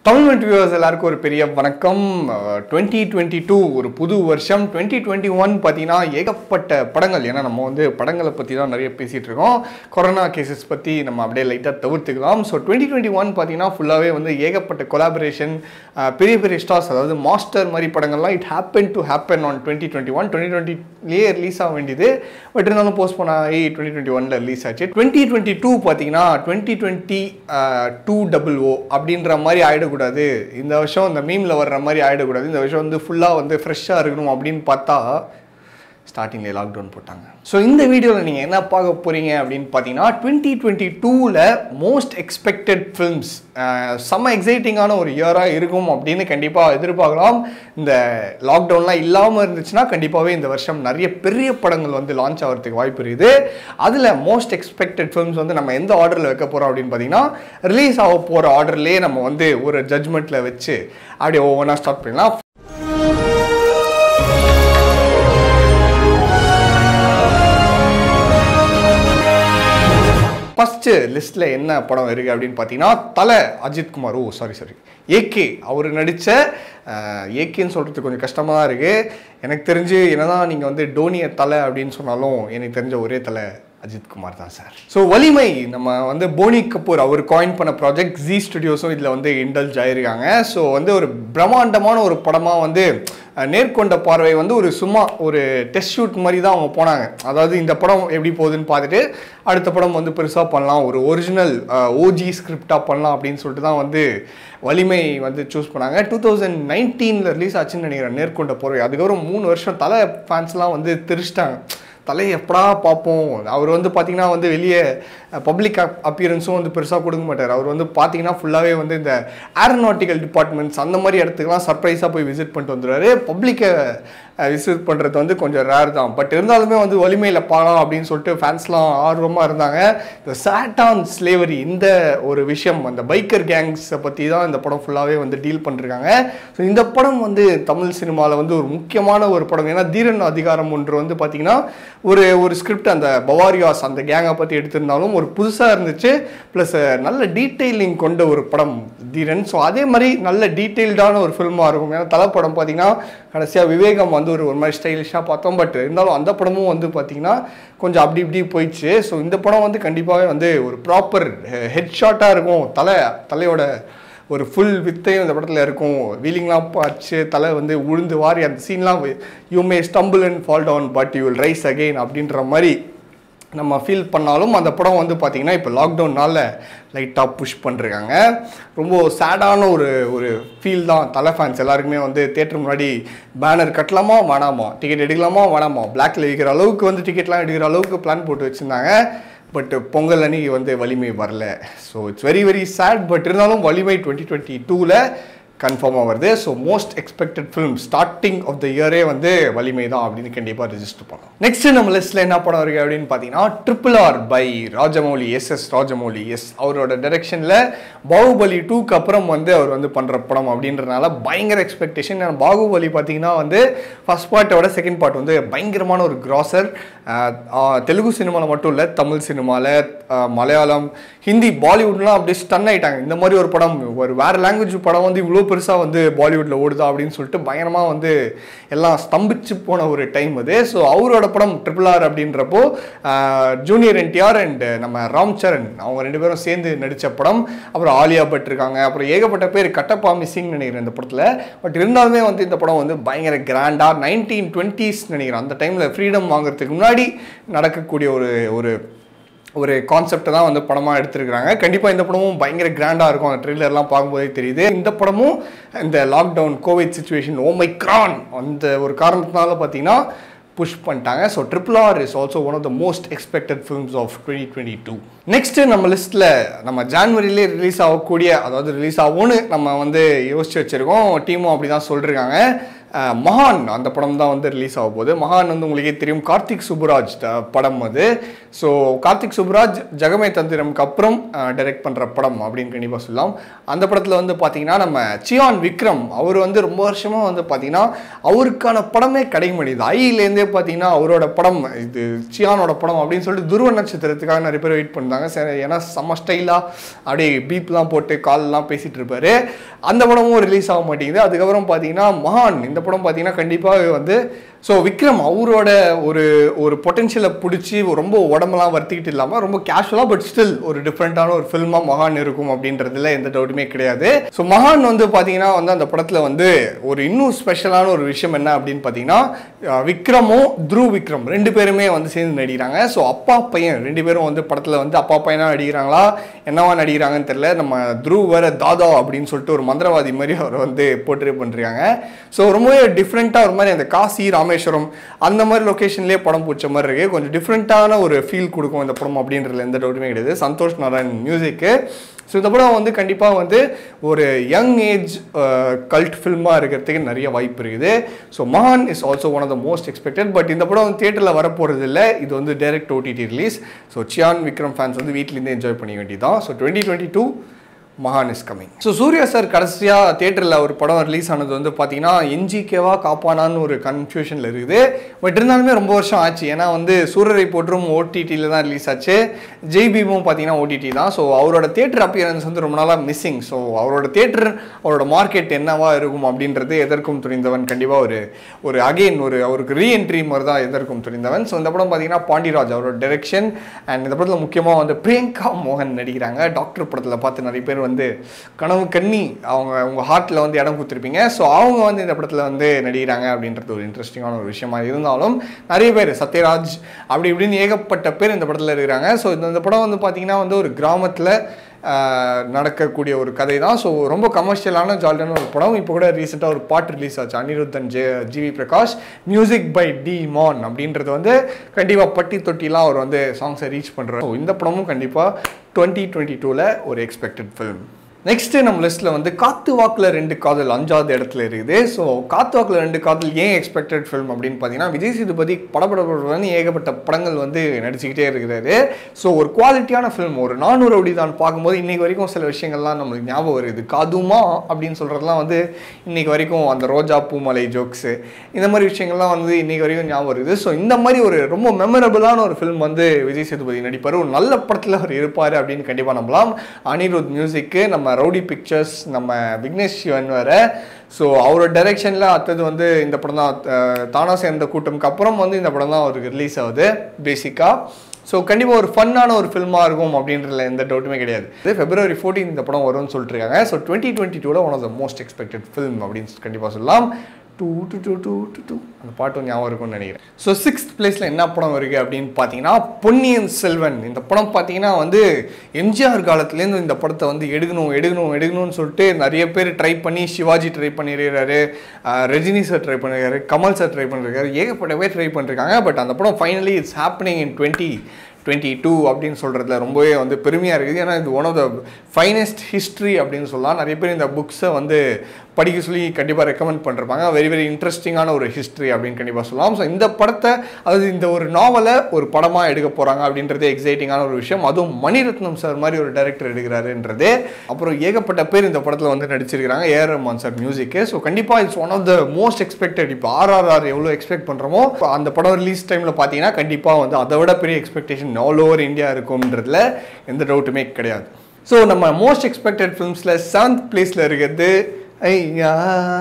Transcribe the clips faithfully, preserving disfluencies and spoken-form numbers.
Tamil viewers எல்லாருக்கும் ஒரு பெரிய வணக்கம். twenty twenty-two ஒரு புது வருஷம். twenty twenty-one பார்த்தீங்கன்னா ஏகப்பட்ட படங்கள், ஏன்னா நம்ம வந்து படங்களை பற்றி தான் நிறைய பேசிகிட்டு இருக்கோம். கொரோனா கேசஸ் பற்றி நம்ம அப்படியே லைட்டாக தவிர்த்துக்கலாம். ஸோ twenty twenty-one பார்த்தீங்கன்னா ஃபுல்லாகவே வந்து ஏகப்பட்ட கொலாபரேஷன், பெரிய பெரிய ஸ்டார்ஸ், அதாவது மாஸ்டர் மாதிரி படங்கள்லாம் it happen to happen on twenty twenty-one. twenty twenty-லேயே ரிலீஸ் ஆக வேண்டியது, பட் இருந்தாலும் போஸ்ட் பண்ண ஆகி twenty twenty-one-ல ரிலீஸ் ஆச்சு. twenty twenty-two பார்த்தீங்கன்னா twenty twenty-two ஓ அப்படின்ற மாதிரி ஆயிடும் கூடாது. இந்த வருஷம் இந்த மீம்ல வர்ற மாதிரி ஆயிடக்கூடாது. இந்த வருஷம் வந்து ஃபுல்லா வந்து ஃப்ரெஷ்ஷா இருக்கணும் அப்படின்னு பார்த்தா ஸ்டார்டிங்ல லாக்டவுன் போட்டாங்க. ஸோ இந்த வீடியோவில் நீங்கள் என்ன பார்க்க போறீங்க அப்படின்னு பார்த்தீங்கன்னா twenty twenty-two-ல மோஸ்ட் எக்ஸ்பெக்டட் ஃபிலிம்ஸ், செம்ம எக்ஸைட்டிங்கான ஒரு இயராக இருக்கும் அப்படின்னு கண்டிப்பாக எதிர்பார்க்கலாம். இந்த லாக்டவுன்லாம் இல்லாமல் இருந்துச்சுன்னா கண்டிப்பாகவே இந்த வருஷம் நிறைய பெரிய படங்கள் வந்து லான்ச் ஆகிறதுக்கு வாய்ப்பு இருக்குது. அதில் மோஸ்ட் எக்ஸ்பெக்டட் ஃபிலிம்ஸ் வந்து நம்ம எந்த ஆர்டரில் வைக்க போகிறோம் அப்படின்னு பார்த்தீங்கன்னா, ரிலீஸ் ஆக போகிற ஆர்டர்லேயே நம்ம வந்து ஒரு ஜட்ஜ்மெண்ட்டில் வச்சு அப்படியே ஒவ்வொன்றா ஸ்டார்ட் பண்ணலாம். ஃபஸ்ட்டு லிஸ்ட்டில் என்ன படம் இருக்குது அப்படின்னு பார்த்தீங்கன்னா, தலை Ajith Kumar, oh sorry sorry AK அவர் நடித்த, ஏகேன்னு சொல்கிறது கொஞ்சம் கஷ்டமாக தான் இருக்குது. எனக்கு தெரிஞ்சு என்னதான் நீங்கள் வந்து டோனியை தலை அப்படின்னு சொன்னாலும் எனக்கு தெரிஞ்ச ஒரே தலை அஜித் குமார் தான் சார். ஸோ வலிமை, நம்ம வந்து போனி கபூர் அவர் காயின் பண்ண ப்ராஜெக்ட், ஜி ஸ்டுடியோஸும் இதில் வந்து இண்டல்ஜ் ஆகிருக்காங்க. ஸோ வந்து ஒரு பிரம்மாண்டமான ஒரு படமாக வந்து நேர்கொண்ட பார்வை வந்து ஒரு சும்மா ஒரு டெஸ்ட் ஷூட் மாதிரி தான் அவங்க போனாங்க. அதாவது இந்த படம் எப்படி போகுதுன்னு பார்த்துட்டு அடுத்த படம் வந்து பெருசாக பண்ணலாம், ஒரு ஒரிஜினல் ஓஜி ஸ்கிரிப்டாக பண்ணலாம் அப்படின்னு சொல்லிட்டு தான் வந்து வலிமை வந்து சூஸ் பண்ணாங்க. டூ தௌசண்ட் நைன்டீனில் ரிலீஸ் ஆச்சுன்னு நினைக்கிறேன் நேர்கொண்ட பார்வை. அதுக்கப்புறம் மூணு வருஷம் தலை ஃபேன்ஸ்லாம் வந்து தெரிச்சிட்டாங்க, தலையை எப்படா பார்ப்போம். அவர் வந்து பார்த்திங்கன்னா வந்து வெளியே பப்ளிக் அப்பியரன்ஸும் வந்து பெருசாக கொடுக்க மாட்டார். அவர் வந்து பார்த்திங்கன்னா ஃபுல்லாகவே வந்து இந்த ஏரோநாட்டிக்கல் டிபார்ட்மெண்ட்ஸ் அந்த மாதிரி இடத்துக்குலாம் சர்ப்ரைஸாக போய் விசிட் பண்ணிட்டு வந்துடுவார். பப்ளிக்கை விசிட் பண்ணுறது வந்து கொஞ்சம் ரேர் தான், பட் இருந்தாலுமே வந்து வலிமையில் பார்க்கலாம் அப்படின்னு சொல்லிட்டு ஃபேன்ஸ்லாம் ஆர்வமாக இருந்தாங்க. இந்த சாட்டான் ஸ்லேவரி, இந்த ஒரு விஷயம், அந்த பைக்கர் கேங்ஸை பற்றி தான் இந்த படம் ஃபுல்லாகவே வந்து டீல் பண்ணிருக்காங்க. ஸோ இந்த படம் வந்து தமிழ் சினிமாவில் வந்து ஒரு முக்கியமான ஒரு படம். ஏன்னா தீரன் அதிகாரம் ஒன்று வந்து பார்த்திங்கன்னா ஒரு ஒரு ஸ்கிரிப்ட் அந்த பவாரியாஸ் அந்த கேங்கை பற்றி எடுத்திருந்தாலும் ஒரு புதுசாக இருந்துச்சு, ப்ளஸ் நல்ல டீட்டெயிலிங் கொண்ட ஒரு படம் தீரன். ஸோ அதே மாதிரி நல்ல டீட்டெயில்டான ஒரு ஃபில்மாக இருக்கும். ஏன்னா தலை படம் பார்த்திங்கன்னா கடைசியாக விவேகம் வந்து ஒரு ஒரு மாதிரி ஸ்டைலிஷாக பார்த்தோம், பட் இருந்தாலும் அந்த படமும் வந்து பார்த்திங்கன்னா கொஞ்சம் அப்படி இப்படி போயிடுச்சு. ஸோ இந்த படம் வந்து கண்டிப்பாகவே வந்து ஒரு ப்ராப்பர் ஹெட் ஷாட்டாக இருக்கும். தலை தலையோட ஒரு ஃபுல் வித்தையும் இந்த படத்தில் இருக்கும். வீலிங்லாம் பார்த்து தலை வந்து உழுந்து வாரி அந்த சீன்லாம், you may stumble and fall down but you will rise again அப்படின்ற மாதிரி நம்ம ஃபீல் பண்ணாலும் அந்த படம் வந்து பார்த்திங்கன்னா இப்போ லாக்டவுனால் லைட்டாக புஷ் பண்ணிருக்காங்க. ரொம்ப சேடான ஒரு ஒரு ஃபீல் தான். தலை ஃபேன்ஸ் எல்லாருக்குமே வந்து தேட்டர் முன்னாடி பேனர் கட்டலாமா வேணாமா, டிக்கெட் எடுக்கலாமா வேணாமா, பிளாக்ல விற்கிற அளவுக்கு வந்து டிக்கெட்லாம் எடுக்கிற அளவுக்கு பிளான் போட்டு வச்சுருந்தாங்க. பட் பொங்கல் அன்னைக்கு வந்து வலிமை வரல. So it's very very sad. But இருந்தாலும் வலிமை டுவெண்ட்டி டுவெண்ட்டி டூவில் கன்ஃபார்மாக வருது. So most expected film starting of the இயரே வந்து வலிமை தான் அப்படின்னு கண்டிப்பாக ரிஜிஸ்டர் பண்ணலாம். நெக்ஸ்ட் நம்ம லிஸ்ட்டில் என்ன படம் இருக்குது அப்படின்னு பார்த்தீங்கன்னா, triple R by Rajamouli, S S Rajamouli. எஸ் அவரோட டைரக்ஷனில் பாகுபலி டூக்கு அப்புறம் வந்து அவர் வந்து பண்ணுற படம் அப்படின்றனால பயங்கர எக்ஸ்பெக்டேஷன். பாகுபலி பார்த்தீங்கன்னா வந்து ஃபர்ஸ்ட் பார்ட்டோட செகண்ட் பார்ட் வந்து பயங்கரமான ஒரு கிராசர். தெலுங்கு சினிமாவில் மட்டும் இல்லை, தமிழ் சினிமாவில், மலையாளம், ஹிந்தி, பாலிவுட்லாம் அப்படியே ஸ்டன் ஆகிட்டாங்க. இந்த மாதிரி ஒரு படம், ஒரு வேறு லாங்குவேஜ் படம் வந்து இவ்வளோ பெருசாக வந்து பாலிவுட்டில் ஓடுதா அப்படின்னு சொல்லிட்டு பயங்கரமாக வந்து எல்லாம் ஸ்தம்பிச்சு போன ஒரு டைம் அது. ஸோ அவரோட படம் ட்ரிபிள் ஆர் அப்படின்றப்போ ஜூனியர் என்டிஆர் அண்ட் நம்ம ராம் சரண் அவங்க ரெண்டு பேரும் சேர்ந்து நடித்த படம். அப்புறம் ஆலியா பட் இருக்காங்க, அப்புறம் ஏகப்பட்ட பேர், கட்டப்பா மிஸ்ஸிங் நினைக்கிறேன் இந்த படத்தில். பட் இருந்தாலுமே வந்து இந்த படம் வந்து பயங்கர கிராண்டாக நைன்டீன் டுவெண்ட்டிஸ் நினைக்கிறேன் அந்த டைமில் ஃப்ரீடம் வாங்குறதுக்கு முன்னாடி நடக்கக்கூடிய ஒரு ஒரு ஒரு கான்செப்டை தான் வந்து படமாக எடுத்துருக்காங்க. கண்டிப்பாக இந்த படமும் பயங்கர கிராண்டாக இருக்கும். அந்த ட்ரெய்லர்லாம் பார்க்கும்போதே தெரியுது. இந்த படமும் இந்த லாக்டவுன் கோவிட் சுச்சுவேஷன் ஓமைக்ரான் அந்த ஒரு காரணத்தினால பார்த்தீங்கன்னா புஷ் பண்ணிட்டாங்க. So triple R is also one of the most expected films of twenty twenty two. Next நம்ம லிஸ்ட்டில் நம்ம ஜான்வரியிலே ரிலீஸ் ஆகக்கூடிய, அதாவது ரிலீஸ் ஆகும்னு நம்ம வந்து யோசிச்சு வச்சுருக்கோம், டீமும் அப்படி தான் சொல்லியிருக்காங்க. மகான் அந்த படம் தான் வந்து ரிலீஸ் ஆக போகுது. மகான் வந்து உங்களுக்கே தெரியும் கார்த்திக் சுப்புராஜ் படம் அது. ஸோ கார்த்திக் சுப்புராஜ் ஜெகமே தந்திரம்க்கு அப்புறம் டைரக்ட் பண்ணுற படம் அப்படின்னு கண்டிப்பாக சொல்லலாம். அந்த படத்தில் வந்து பார்த்தீங்கன்னா நம்ம சியான் விக்ரம் அவர் வந்து ரொம்ப வருஷமாக வந்து பார்த்தீங்கன்னா அவருக்கான படமே கிடைக்க முடியுது. ஐலேருந்தே பார்த்தீங்கன்னா அவரோட படம் இது சியானோட படம் அப்படின்னு சொல்லிட்டு துருவ நட்சத்திரத்துக்காக நிறைய பேர் வெயிட் பண்ணுறாங்க. சரி, ஏன்னா செம்ம ஸ்டைலாக அப்படியே பீப்லாம் போட்டு கால்லாம் பேசிகிட்டு இருப்பார். அந்த படமும் ரிலீஸ் ஆக மாட்டேங்குது. அதுக்கப்புறம் பார்த்தீங்கன்னா மகான் இந்த படம் பார்த்தீங்கன்னா கண்டிப்பாக வந்து ஸோ விக்ரம் அவரோட ஒரு ஒரு பொட்டென்ஷியலை பிடிச்சி ரொம்ப உடம்பெல்லாம் வருத்திக்கிட்டு இல்லாமல் ரொம்ப கேஷுவலாக பட் ஸ்டில் ஒரு டிஃப்ரெண்ட்டான ஒரு ஃபில்மாக மகான் இருக்கும் அப்படின்றதுல எந்த டவுட்டுமே கிடையாது. ஸோ மகான் வந்து பார்த்தீங்கன்னா வந்து அந்த படத்தில் வந்து ஒரு இன்னும் ஸ்பெஷலான ஒரு விஷயம் என்ன அப்படின்னு பார்த்தீங்கன்னா விக்ரமும் த்ருவ் விக்ரம் ரெண்டு பேருமே வந்து சேர்ந்து நடிக்கிறாங்க. ஸோ அப்பா பையன் ரெண்டு பேரும் வந்து படத்தில் வந்து அப்பா பையனாக நடிக்கிறாங்களா என்னவா நடிக்கிறாங்கன்னு தெரியல. நம்ம த்ருவ் வேற தாதா அப்படின்னு சொல்லிட்டு ஒரு மந்திரவாதி மாதிரி அவர் வந்து போர்ட்ரே பண்ணுறாங்க. ஸோ ரொம்பவே டிஃப்ரெண்ட்டாக ஒரு மாதிரி அந்த காசி ராமேஸ்வரம் அந்த மாதிரி லொக்கேஷன்லேயே படம் பிடிச்ச மாதிரி இருக்குது. கொஞ்சம் டிஃப்ரெண்ட்டான ஒரு ஃபீல் கொடுக்கும் இந்த படம் அப்படின்றதுல எந்த டவுட்டுமே கிடையாது. சந்தோஷ் நாராயண் மியூசிக்கு. ஸோ இந்த படம் வந்து கண்டிப்பாக வந்து ஒரு யங் ஏஜ் கல்ட் ஃபில்மாக இருக்கிறதுக்கு நிறைய வாய்ப்பு இருக்குது. ஸோ மகான் is also one of the most expected. But இந்த படம் வந்து தியேட்டரில் வரப்போகிறது இல்லை. இது வந்து direct OTT release. So Chiyaan Vikram fans வந்து வீட்டிலேருந்து என்ஜாய் பண்ணிக்க வேண்டியதான். ஸோ டுவெண்ட்டி டுவெண்ட்டி டூ மகான் is coming. So Suriya sir கடைசியாக தியேட்டரில் ஒரு படம் ரிலீஸ் ஆனது வந்து பார்த்தீங்கன்னா என்ஜிகேவா காப்பானான்னு ஒரு கன்ஃபியூஷனில் இருக்குது. பட் இருந்தாலுமே ரொம்ப வருஷம் ஆச்சு. ஏன்னா வந்து சூரரை போற்றும் ஓடிடியில் தான் ரிலீஸ் ஆச்சு. ஜெய் பீமும் பார்த்தீங்கன்னா ஓடிடி தான். ஸோ அவரோட தியேட்டர் அப்பியரன்ஸ் வந்து ரொம்ப நாளாக மிஸ்ஸிங். ஸோ அவரோட தியேட்டர் அவரோட மார்க்கெட் என்னவா இருக்கும் அப்படின்றது எதற்கும் துணிந்தவன் கண்டிப்பாக ஒரு ஒரு அகெயின் ஒரு அவருக்கு ரீஎன்ட்ரி மாதிரி தான் எதற்கும் துணிந்தவன். ஸோ இந்த படம் பார்த்தீங்கன்னா பாண்டிராஜ் அவரோட டைரக்ஷன். அண்ட் இந்த படத்தில் முக்கியமாக வந்து பிரியங்கா மோகன் நடிக்கிறாங்க. டாக்டர் படத்தில் பார்த்து நிறைய பேர் வந்து கனவு கண்ணி அவங்க உங்கள் ஹார்ட்டில் வந்து இடம் கொடுத்துருப்பீங்க. ஸோ அவங்க வந்து இந்த படத்தில் வந்து நடிக்கிறாங்க அப்படின்றது ஒரு இன்ட்ரெஸ்டிங்கான ஒரு விஷயமா இருந்தாலும் நிறைய பேர் சத்யராஜ் அப்படி இப்படின்னு ஏகப்பட்ட பேர் இந்த படத்தில் இருக்கிறாங்க. ஸோ இந்த படம் வந்து பார்த்தீங்கன்னா வந்து ஒரு கிராமத்தில் நடக்கக்கூடிய ஒரு கதை தான். ஸோ ரொம்ப கமர்ஷியலான ஜாலியான ஒரு படம். இப்போ கூட ரீசெண்டாக ஒரு பாட்டு ரிலீஸ் ஆச்சு அனிருத்தன் ஜே ஜிவி பிரகாஷ் மியூசிக் பை டி மான் அப்படின்றது வந்து கண்டிப்பாக பட்டி தொட்டிலாம் அவர் வந்து சாங்ஸை ரீச் பண்ணுறாரு. ஸோ இந்த படமும் கண்டிப்பாக டுவெண்ட்டி டுவெண்ட்டி டூவில் ஒரு எக்ஸ்பெக்டட் ஃபிலிம். நெக்ஸ்ட்டு நம்ம லிஸ்ட்டில் வந்து காத்து வாக்கில் ரெண்டு காதல் அஞ்சாவது இடத்துல இருக்குது. ஸோ காத்து வாக்கில் ரெண்டு காதல் ஏன் எக்ஸ்பெக்டட் ஃபில்ம் அப்படின்னு பார்த்தீங்கன்னா விஜய் சேதுபதி படப்படப்பட ஏகப்பட்ட படங்கள் வந்து நடிச்சுக்கிட்டே இருக்கிறாரு. ஸோ ஒரு குவாலிட்டியான ஃபில்ம் ஒரு நானூறு அப்படி தான் பார்க்கும்போது இன்றைக்கி வரைக்கும் சில விஷயங்கள்லாம் நம்மளுக்கு ஞாபகம் வருது. காதுமா அப்படின்னு சொல்கிறதுலாம் வந்து இன்றைக்கி வரைக்கும் அந்த ரோஜா பூமலை ஜோக்ஸு இந்த மாதிரி விஷயங்கள்லாம் வந்து இன்றைக்கி வரைக்கும் ஞாபகம் வருது. ஸோ இந்த மாதிரி ஒரு ரொம்ப மெமரபிளான ஒரு ஃபில்ம் வந்து விஜய் சேதுபதி நடிப்பார். ஒரு நல்ல படத்தில் அவர் இருப்பார் அப்படின்னு கண்டிப்பாக நம்பலாம். அனிருத் மியூசிக்கு நம்ம ரவுடி பிக்சர்ஸ் நம்ம விக்னேஷ் சிவன் வேற. ஸோ அவரோட டைரக்ஷனில் அடுத்தது வந்து இந்த படம் தான் தானா சேர்ந்த கூட்டம்க்கு அப்புறம் வந்து இந்த படம் தான் அவருக்கு ரிலீஸ் ஆகுது பேசிக்காக. ஸோ கண்டிப்பாக ஒரு ஃபன்னான ஒரு ஃபில்மாக இருக்கும் அப்படின்றதுல எந்த டவுட்டுமே கிடையாது. ஃபெப்ரவரி ஃபோர்டீன் இந்த படம் வரும்னு சொல்லிட்டு இருக்காங்க. ஸோ டுவெண்ட்டி டுவெண்ட்டி டூவில் one of the most expected film அப்படின்னு கண்டிப்பாக சொல்லலாம். டூ டூ டூ டூ டூ டூ அந்த பாட்டும் ஞாபகம் இருக்கும்னு நினைக்கிறேன். ஸோ சிக்ஸ்த் பிளேஸில் என்ன படம் வருது அப்படின்னு பார்த்தீங்கன்னா பொன்னியின் செல்வன். இந்த படம் பார்த்தீங்கன்னா வந்து எம்ஜிஆர் காலத்துலேருந்து இந்த படத்தை வந்து எடுக்கணும் எடுக்கணும் எடுக்கணும்னு சொல்லிட்டு நிறைய பேர் ட்ரை பண்ணி சிவாஜி ட்ரை பண்ணியிருக்காரு, ரஜினி சார் ட்ரை பண்ணியிருக்காரு, கமல் சார் ட்ரை பண்ணியிருக்காரு, ஏகப்பட்ட பேர் ட்ரை பண்ணியிருக்காங்க. பட் அந்த படம் finally it's happening in twenty twenty two அப்படின்னு சொல்கிறதுல ரொம்பவே வந்து பெருமையாக இருக்குது. ஏன்னா இது one of the finest history அப்படின்னு சொல்லலாம். நிறைய பேர் இந்த புக்ஸை வந்து படிக்க சொல்லி கண்டிப்பாக ரெக்கமெண்ட் பண்ணிருப்பாங்க. வெரி வெரி இன்ட்ரெஸ்டிங்கான ஒரு ஹிஸ்ட்ரி அப்படின்னு கண்டிப்பாக சொல்லலாம். ஸோ இந்த படத்தை அதாவது இந்த ஒரு நாவலை ஒரு படமாக எடுக்க போகிறாங்க அப்படின்றது எக்ஸைட்டிங்கான ஒரு விஷயம். அதுவும் மணிரத்னம் சார் மாதிரி ஒரு டைரக்டர் எடுக்கிறாருன்றது. அப்புறம் ஏகப்பட்ட பேர் இந்த படத்தில் வந்து நடிச்சிருக்கிறாங்க. ஏஆர் ரஹ்மான் சார் மியூசிக்கு. ஸோ கண்டிப்பாக it's one of the most expected. இப்போ ஆர்ஆர்ஆர் எவ்வளோ எக்ஸ்பெக்ட் பண்ணுறோமோ அந்த படம் ரிலீஸ் டைமில் பார்த்தீங்கன்னா கண்டிப்பாக வந்து அதை விட பெரிய எக்ஸ்பெக்டேஷன் ஆல் ஓவர் இந்தியா இருக்கும்ன்றதுல எந்த டவுட்டுமே கிடையாது. ஸோ நம்ம மோஸ்ட் எக்ஸ்பெக்டட் ஃபிலிம்ஸில் செவன்த் பிளேஸில் இருக்கிறது ஐயா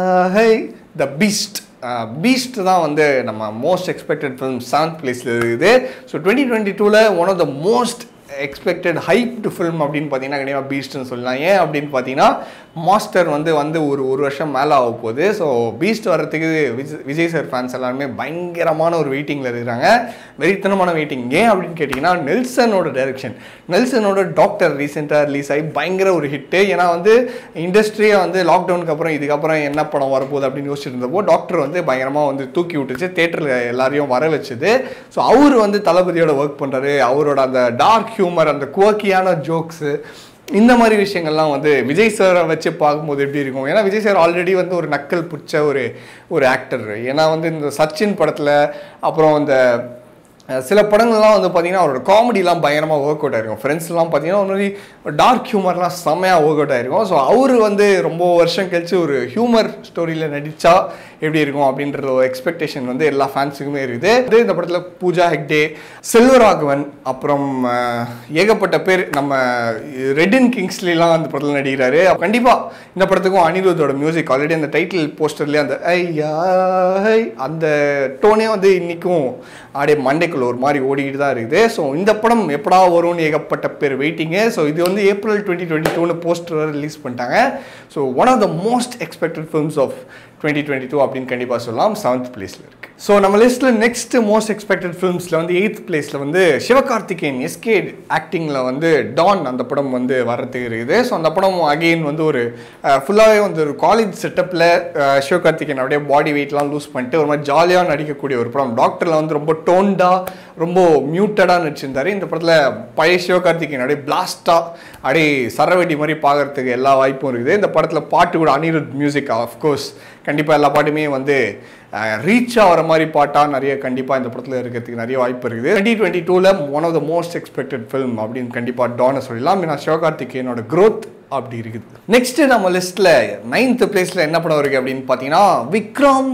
ஹை த பீஸ்ட். பீஸ்ட் தான் வந்து நம்ம மோஸ்ட் எக்ஸ்பெக்டட் ஃபிலிம் செவன்த் பிளேஸில் இருக்குது. ஸோ டுவெண்ட்டி டுவெண்ட்டி டூவில் one of the most expected hyped film அப்படின்னு பார்த்தீங்கன்னா கண்டிப்பாக பீஸ்ட்னு சொல்லலாம். ஏன் அப்படின்னு பார்த்தீங்கன்னா மாஸ்டர் வந்து வந்து ஒரு ஒரு வருஷம் மேலே ஆக போகுது. ஸோ பீஸ்ட் வர்றதுக்கு விஜய் விஜய் சார் ஃபேன்ஸ் எல்லாருமே பயங்கரமான ஒரு வெயிட்டிங்கில் இருக்கிறாங்க. வெறித்தனமான வெயிட்டிங். ஏன் அப்படின்னு கேட்டிங்கன்னா நெல்சனோட டைரக்ஷன், நெல்சனோட டாக்டர் ரீசெண்டாக ரிலீஸ் ஆகி பயங்கர ஒரு ஹிட்டு. ஏன்னா வந்து இண்டஸ்ட்ரியை வந்து லாக்டவுனுக்கு அப்புறம் இதுக்கப்புறம் என்ன படம் வரப்போகுது அப்படின்னு யோசிச்சுட்டு இருந்தப்போ டாக்டர் வந்து பயங்கரமாக வந்து தூக்கி விட்டுச்சு, தேட்டரில் எல்லாரையும் வர வச்சுது. ஸோ அவர் வந்து தளபதியோட ஒர்க் பண்ணுறாரு. அவரோட அந்த டார்க் ஹியூமர், அந்த குவக்கியான ஜோக்ஸு, இந்த மாதிரி விஷயங்கள்லாம் வந்து விஜய் சாரை வச்சு பார்க்கும்போது எப்படி இருக்கும்? ஏன்னா விஜய் சார் ஆல்ரெடி வந்து ஒரு நக்கல் பிடிச்ச ஒரு ஒரு ஆக்டர். ஏன்னா வந்து இந்த சச்சின் படத்தில் அப்புறம் இந்த சில படங்கள்லாம் வந்து பார்த்தீங்கன்னா அவரோட காமெடிலாம் பயங்கரமாக ஒர்க் அவுட் ஆகிருக்கும். ஃப்ரெண்ட்ஸ்லாம் பார்த்தீங்கன்னா ஒரு மாதிரி டார்க் ஹியூமர்லாம் செம்மையாக ஒர்க் அவுட் ஆகிருக்கும். ஸோ அவர் வந்து ரொம்ப வருஷம் கழிச்சு ஒரு ஹியூமர் ஸ்டோரியில் நடித்தா எப்படி இருக்கும் அப்படின்ற ஒரு எக்ஸ்பெக்டேஷன் வந்து எல்லா ஃபேன்ஸுக்குமே இருக்குது. அதே இந்த படத்தில் பூஜா ஹெக்டே, செல்வராகவன், அப்புறம் ஏகப்பட்ட பேர், நம்ம ரெட்டின் கிங்ஸ்லாம் அந்த படத்தில் நடிக்கிறாரு. கண்டிப்பாக இந்த படத்துக்கும் அனிருத்தோட மியூசிக் ஆல்ரெடி அந்த டைட்டில் போஸ்டர்லேயே அந்த ஐயா அந்த டோனே வந்து இன்றைக்கும் அப்படியே மண்டைக்குள்ள ஒரு மாதிரி ஓடிக்கிட்டு தான் இருக்குது. ஸோ இந்த படம் எப்படா வரும்னு ஏகப்பட்ட பேர் வெயிட்டிங்கு. ஸோ இது வந்து ஏப்ரல் டுவெண்ட்டி டுவெண்ட்டி டூன்னு போஸ்டர் ரிலீஸ் பண்ணிட்டாங்க. So one of the most expected films of twenty twenty two அப்படின்னு கண்டிப்பாக சொல்லலாம். செவன்த் பிளேஸில் இருக்குது. ஸோ நம்ம லிஸ்ட்டில் நெக்ஸ்ட் மோஸ்ட் எக்ஸ்பெக்டட் ஃபிலிம்ஸில் வந்து எயித் பிளேஸில் வந்து சிவகார்த்திகேயன் எஸ்கே ஆக்டிங்கில் வந்து டான் அந்த படம் வந்து வரத்துக்கு இருக்குது. ஸோ அந்த படம் அகெயின் வந்து ஒரு ஃபுல்லாகவே வந்து ஒரு காலேஜ் செட்டப்பில் சிவகார்த்திகேயன் அப்படியே பாடி வெயிட்லாம் லூஸ் பண்ணிட்டு ஒரு மாதிரி ஜாலியாக நடிக்கக்கூடிய ஒரு படம். டாக்டரில் வந்து ரொம்ப டோன்டாக ரொம்ப மியூட்டடாக நடிச்சிருந்தார். இந்த படத்தில் பழைய சிவகார்த்திகேயன் அப்படியே பிளாஸ்டாக அப்படியே சரவெடி மாதிரி பார்க்குறதுக்கு எல்லா வாய்ப்பும் இருக்குது. இந்த படத்தில் பாட்டு கூட அனிருத் மியூசிக் ஆஃப்கோர்ஸ் கண்டிப்பாக எல்லா பாட்டுமே வந்து ரீச் ஆகிற மாதிரி பாட்டாக நிறைய கண்டிப்பாக இந்த படத்தில் இருக்கிறதுக்கு நிறைய வாய்ப்பு இருக்குது. டுவெண்ட்டி டுவெண்ட்டி டூவில் one of the most expected film அப்படின்னு கண்டிப்பாக டானை சொல்லலாம். ஏன்னா சிவகார்த்திகேயனோட க்ரோத் அப்படி இருக்குது. நெக்ஸ்ட் நம்ம லிஸ்ட்டில் நைன்த் பிளேஸில் என்ன படம் இருக்குது அப்படின்னு பார்த்தீங்கன்னா விக்ரம்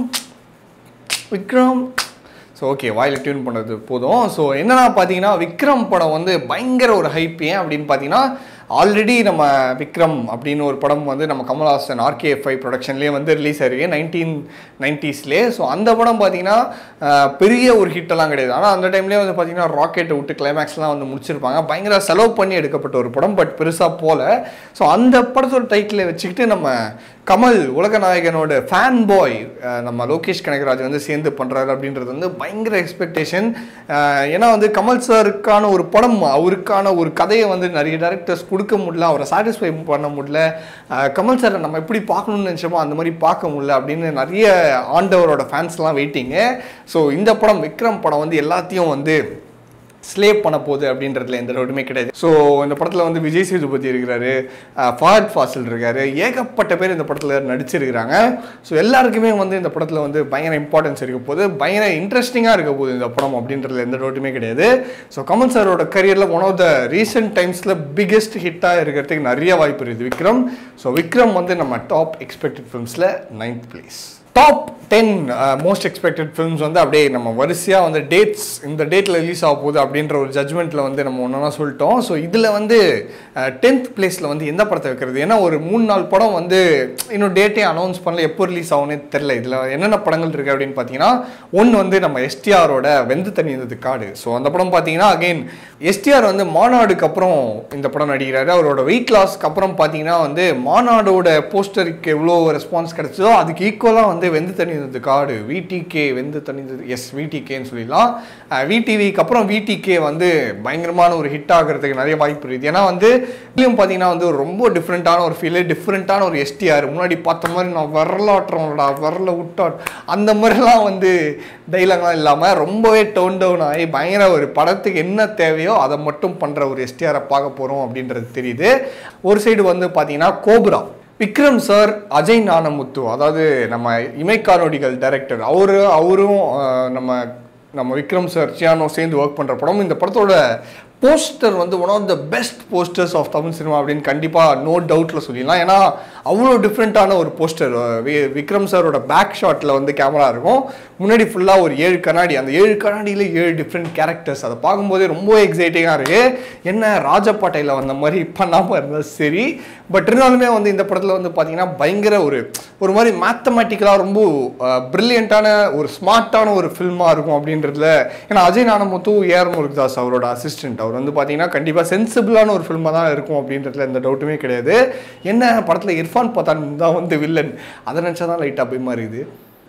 விக்ரம் ஸோ ஓகே வாயில் டியூன் பண்ணுறது போதும். ஸோ என்னன்னா பார்த்தீங்கன்னா விக்ரம் படம் வந்து பயங்கர ஒரு ஹைப். ஏன் அப்படின்னு பார்த்தீங்கன்னா ஆல்ரெடி நம்ம விக்ரம் அப்படின்னு ஒரு படம் வந்து நம்ம கமல்ஹாசன் ஆர்கேஎஃப்ஐ ப்ரொடக்ஷன்லேயே வந்து ரிலீஸ் ஆகிருக்கு நைன்டீன் நைன்டிஸ்லேயே. ஸோ அந்த படம் பார்த்தீங்கன்னா பெரிய ஒரு ஹிட்டெல்லாம் கிடையாது. ஆனால் அந்த டைம்லேயே வந்து பார்த்தீங்கன்னா ராக்கெட்டை விட்டு கிளைமேக்ஸ்லாம் வந்து முடிச்சிருப்பாங்க. பயங்கர செலவு பண்ணி எடுக்கப்பட்ட ஒரு படம், பட் பெருசாக போல. ஸோ அந்த படத்தோட டைட்டிலை வச்சுக்கிட்டு நம்ம கமல் உலக நாயகனோட ஃபேன் பாய் நம்ம லோகேஷ் கனகராஜ் வந்து சேர்ந்து பண்ணுறாரு அப்படின்றது வந்து பயங்கர எக்ஸ்பெக்டேஷன். ஏன்னா வந்து கமல் சாருக்கான ஒரு படம், அவருக்கான ஒரு கதையை வந்து நிறைய டேரக்டர்ஸ் கொடுக்க முடியல, அவரை சாட்டிஸ்ஃபை பண்ண முடியல. கமல் சாரை நம்ம எப்படி பார்க்கணும்னு நினச்சோமோ அந்த மாதிரி பார்க்க முடியல அப்படின்னு நிறைய ஆண்டவரோட ஃபேன்ஸ்லாம் வெயிட்டிங்கு. ஸோ இந்த படம் விக்ரம் படம் வந்து எல்லாத்தையும் வந்து ஸ்லேப் பண்ண போகுது அப்படின்றதுல எந்த டவுட்டுமே கிடையாது. ஸோ இந்த படத்தில் வந்து விஜய் சேதுபதி இருக்கிறாரு, ஃபஹத் ஃபாசில் இருக்காரு, ஏகப்பட்ட பேர் இந்த படத்தில் நடிச்சிருக்கிறாங்க. ஸோ எல்லாருக்குமே வந்து இந்த படத்தில் வந்து பயங்கர இம்பார்ட்டன்ஸ் இருக்க போது, பயங்கர இன்ட்ரெஸ்டிங்காக இருக்க போகுது இந்த படம் அப்படின்றதுல எந்த டவுட்டுமே கிடையாது. ஸோ கமல் சாரோட கரியரில் ஒன் ஆஃப் த ரீசெண்ட் டைம்ஸில் பிக்கெஸ்ட் ஹிட்டாக இருக்கிறதுக்கு நிறைய வாய்ப்பு இருக்குது விக்ரம். ஸோ விக்ரம் வந்து நம்ம டாப் எக்ஸ்பெக்டட் ஃபிலிம்ஸில் ninth place. Top ten most expected films வந்து அப்படியே நம்ம வரிசையாக வந்து டேட்ஸ் இந்த டேட்டில் ரிலீஸ் ஆக போகுது அப்படின்ற ஒரு ஜட்மெண்ட்டில் வந்து நம்ம ஒன்றா சொல்லிட்டோம். ஸோ இதில் வந்து டென்த் பிளேஸில் வந்து எந்த படத்தை வைக்கிறது? ஏன்னா ஒரு மூணு நாலு படம் வந்து இன்னும் டேட்டே அனௌன்ஸ் பண்ணல, எப்போ ரிலீஸ் ஆகும்னே தெரில. இதில் என்னென்ன படங்கள் இருக்குது அப்படின்னு பார்த்தீங்கன்னா ஒன்று வந்து நம்ம எஸ்டிஆரோட வெந்து தண்ணி இருந்தது காடு. ஸோ அந்த படம் பார்த்தீங்கன்னா அகெயின் எஸ்டிஆர் வந்து மாநாடுக்கு அப்புறம் இந்த படம் நடிக்கிறாரு. அவரோட வெயிட் லாஸ்க்கு அப்புறம் பார்த்தீங்கன்னா வந்து மாநாடோட போஸ்டருக்கு எவ்வளோ ரெஸ்பான்ஸ் கிடைச்சதோ அதுக்கு ஈக்குவலாக வந்து வெந்து தணிந்தது காடு, விடிகே வெந்து தணிந்தது, எஸ் விடிகேன்னு சொல்லிடலாம். விடிவிக்கு அப்புறம் விடிகே வந்து பயங்கரமான ஒரு ஹிட் ஆகிறதுக்கு நிறைய வாய்ப்பு இருக்குது. ஏன்னா வந்து இதுலையும் பார்த்தீங்கன்னா வந்து ரொம்ப டிஃப்ரெண்ட்டான ஒரு ஃபீல், டிஃப்ரெண்ட்டான ஒரு எஸ்டிஆர். முன்னாடி பார்த்த மாதிரி நான் வரலாற்றோம்டா வரல விட்டாட் அந்த மாதிரிலாம் வந்து டைலாக்லாம் இல்லாமல் ரொம்பவே டோன் டவுன் ஆகி பயங்கர ஒரு படத்துக்கு என்ன தேவையோ அதை மட்டும் பண்ணுற ஒரு எஸ்டிஆரை பார்க்க போகிறோம் அப்படின்றது தெரியுது. ஒரு சைடு வந்து பார்த்தீங்கன்னா கோப்ரா விக்ரம் சார், அஜய் ஞானமுத்து, அதாவது நம்ம இமைக்கானோடிகள் டைரக்டர், அவரு அவரும் நம்ம நம்ம விக்ரம் சார் சியானோ சேர்ந்து ஒர்க் பண்ணுற படம். இந்த படத்தோட போஸ்டர் வந்து one of the best posters of Tamil cinema அப்படின்னு கண்டிப்பாக நோ டவுட்டில் சொல்லிடலாம். ஏன்னா அவ்வளோ டிஃப்ரெண்ட்டான ஒரு போஸ்டர். விக்ரம் சாரோட பேக் ஷாட்டில் வந்து கேமரா இருக்கும், முன்னாடி ஃபுல்லாக ஒரு ஏழு கண்ணாடி, அந்த ஏழு கண்ணாடியில் ஏழு டிஃப்ரெண்ட் கேரக்டர்ஸ். அதை பார்க்கும்போதே ரொம்ப எக்ஸைட்டிங்காக இருக்குது. என்ன ராஜபாட்டையில் வந்த மாதிரி பண்ணாமல் இருந்தால் சரி, பட் இருந்தாலுமே வந்து இந்த படத்தில் வந்து பார்த்தீங்கன்னா பயங்கர ஒரு ஒரு மாதிரி மேத்தமேட்டிக்கலாக ரொம்ப ப்ரில்லியண்ட்டான ஒரு ஸ்மார்ட்டான ஒரு ஃபில்மாக இருக்கும் அப்படின்றதுல. ஏன்னா அஜய் ஞானமுத்து ஏஆர் முருகதாஸ் அவரோட அசிஸ்டன்ட், அவர் வந்து பார்த்தீங்கன்னா கண்டிப்பாக சென்சிபிளான ஒரு ஃபில்மாக தான் இருக்கும் அப்படின்றதுல எந்த டவுட்டுமே கிடையாது. என்ன படத்தில் இர்ஃபான் பத்தான் தான் வந்து வில்லன், அதை நினச்சா தான் லைட்டாக போய் மாறிது.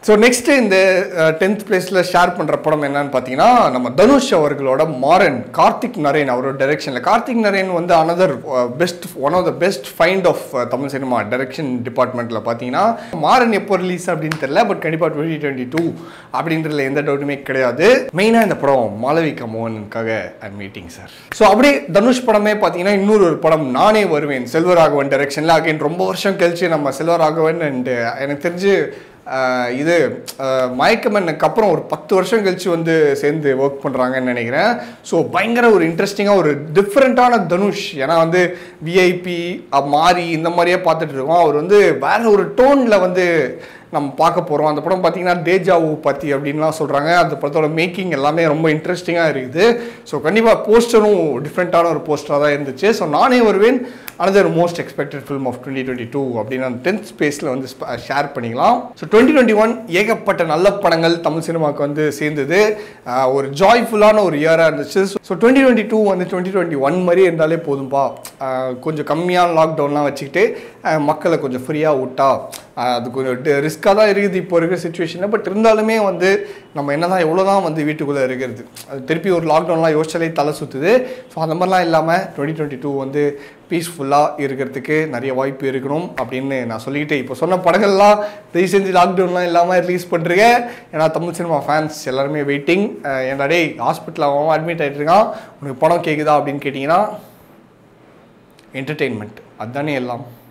ஸோ நெக்ஸ்ட் இந்த டென்த் பிளேஸில் ஷேர் பண்ணுற படம் என்னன்னு பார்த்தீங்கன்னா நம்ம தனுஷ் அவர்களோட மாறன், கார்த்திக் நரேன் அவரோட டைரக்ஷனில். கார்த்திக் நரேன் வந்து another best one of the best find of Tamil cinema direction டிபார்ட்மெண்ட்டில் பார்த்தீங்கன்னா மாறன் எப்போ ரிலீஸ் அப்படின்னு தெரியல, பட் கண்டிப்பாக டுவெண்ட்டி டுவெண்ட்டி டூ அப்படின்றதுல எந்த டவுட்டுமே கிடையாது. மெயினாக இந்த படம் மாளவிகா மோகனுக்காக ஐம் வெயிட்டிங் சார். ஸோ அப்படியே தனுஷ் படமே பார்த்தீங்கன்னா இன்னொரு ஒரு படம் நானே வருவேன் செல்வராகவன் டைரக்ஷனில். அகைன் ரொம்ப வருஷம் கழிச்சு நம்ம செல்வராகவன் அண்ட் எனக்கு தெரிஞ்சு இது மயக்கமன்னுக்கு அப்புறம் ஒரு பத்து வருஷம் கழிச்சு வந்து சேர்ந்து ஒர்க் பண்ணுறாங்கன்னு நினைக்கிறேன். ஸோ பயங்கர ஒரு இன்ட்ரெஸ்டிங்காக ஒரு டிஃப்ரெண்ட்டான தனுஷ். ஏன்னா வந்து விஐபி மாறி இந்த மாதிரியே பார்த்துட்டு இருக்கோம். அவர் வந்து வேற ஒரு டோனில் வந்து நம்ம பார்க்க போகிறோம். அந்த படம் பார்த்தீங்கன்னா தேஜாவு பற்றி அப்படின்லாம் சொல்கிறாங்க. அந்த படத்தோட மேக்கிங் எல்லாமே ரொம்ப இன்ட்ரெஸ்டிங்காக இருக்குது. ஸோ கண்டிப்பாக போஸ்டரும் டிஃப்ரெண்ட்டான ஒரு போஸ்டராக தான் இருந்துச்சு. So Naane Varuven another most expected film of twenty twenty two அப்படின்னு அந்த டென்த் ஸ்பேஸில் வந்து ஷேர் பண்ணிக்கலாம். ஸோ டுவெண்ட்டி டுவெண்ட்டி ஒன் ஏகப்பட்ட நல்ல படங்கள் தமிழ் சினிமாவுக்கு வந்து சேர்ந்தது. ஒரு ஜாய்ஃபுல்லான ஒரு இயராக இருந்துச்சு. ஸோ டுவெண்ட்டி டுவெண்ட்டி டூ வந்து டுவெண்ட்டி டுவெண்ட்டி ஒன் மாதிரி இருந்தாலே போதும்பா, கொஞ்சம் கம்மியான லாக்டவுன்லாம் வச்சுக்கிட்டு மக்களை கொஞ்சம் ஃப்ரீயாக விட்டா அது கொஞ்சம் ரிஸ்க்காக தான் இருக்குது இப்போ இருக்கிற சுச்சுவேஷனில். பட் இருந்தாலுமே வந்து நம்ம என்ன தான் எவ்வளோ தான் வந்து வீட்டுக்குள்ளே இருக்கிறது, அது திருப்பி ஒரு லாக்டவுன்லாம் யோசிச்சாலே தலை சுற்றுது. ஸோ அந்த மாதிரிலாம் இல்லாமல் டுவெண்ட்டி டுவெண்ட்டி டூ வந்து பீஸ்ஃபுல்லாக இருக்கிறதுக்கு நிறைய வாய்ப்பு இருக்கணும் அப்படின்னு நான் சொல்லிக்கிட்டு இப்போ சொன்ன படங்கள்லாம் தயவு செஞ்சு லாக்டவுன்லாம் இல்லாமல் ரிலீஸ் பண்ணுறீங்க. ஏன்னா தமிழ் சினிமா ஃபேன்ஸ் எல்லாருமே வெயிட்டிங். ஏன்னா டே ஹாஸ்பிட்டலில் அவன் அட்மிட் ஆகிட்டு இருக்கான், உனக்கு படம் கேட்குதா அப்படின்னு கேட்டிங்கன்னா என்டர்டெயின்மெண்ட் அதுதானே எல்லாம்.